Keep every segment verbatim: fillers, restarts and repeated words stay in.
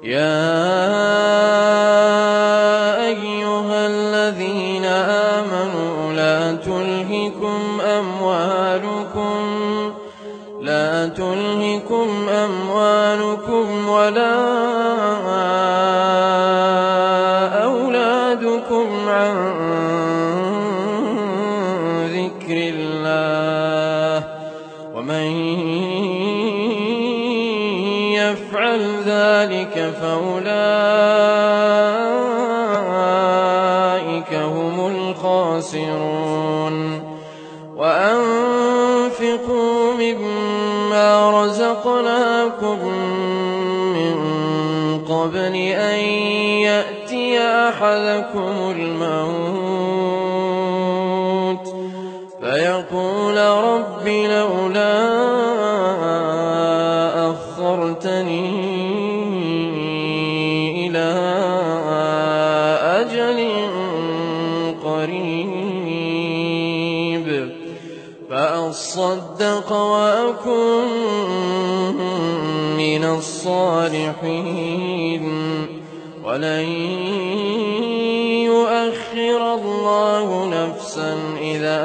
يَا أَيُّهَا الَّذِينَ آمَنُوا لَا تُلْهِكُمْ أَمْوَالُكُمْ لا تلهكم أموالكم ولا أولادكم عن ذكر الله ومن يفعل ذلك فأولئك هم الخاسرون وأنفقوا مما رزقناكم من قبل أن يأتي أحدكم الموت فيقول رب لولا أخرتني إلى أجل قريب فأصدق وأكن من الصالحين ولن يؤخر الله نفسا إذا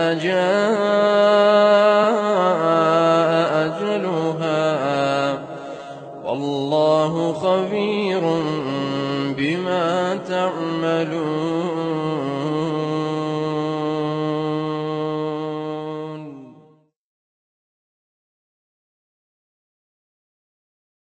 جاء أجلها والله خبير بما تعملون.